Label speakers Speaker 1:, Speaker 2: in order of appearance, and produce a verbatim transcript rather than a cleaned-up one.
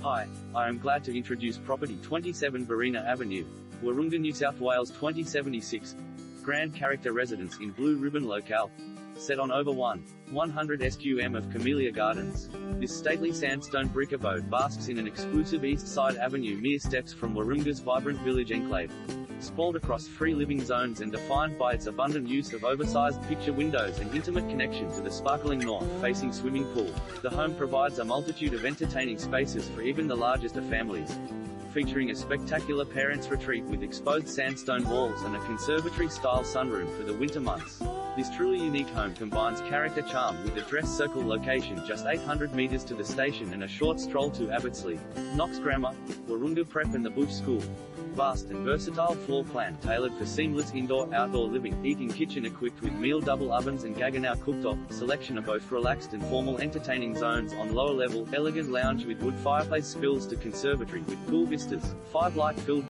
Speaker 1: Hi, I am glad to introduce property twenty-seven Barina Avenue, Wahroonga, New South Wales twenty seventy-six. Grand character residence in Blue Ribbon locale. Set on over one hundred square meters of Camellia Gardens. This stately sandstone brick abode basks in an exclusive East Side Avenue mere steps from Wahroonga's vibrant village enclave. Sprawled across three living zones and defined by its abundant use of oversized picture windows and intimate connection to the sparkling north-facing swimming pool, the home provides a multitude of entertaining spaces for even the largest of families. Featuring a spectacular parents' retreat with exposed sandstone walls and a conservatory-style sunroom for the winter months. This truly unique home combines character charm with a dress circle location just eight hundred metres to the station and a short stroll to Abbotsleigh, Knox Grammar, Wahroonga Prep and the Bush School. Vast and versatile floor plan tailored for seamless indoor-outdoor living, eating kitchen equipped with meal double ovens and Gaggenau cooktop, selection of both relaxed and formal entertaining zones on lower level, elegant lounge with wood fireplace spills to conservatory with cool vistas, five light-filled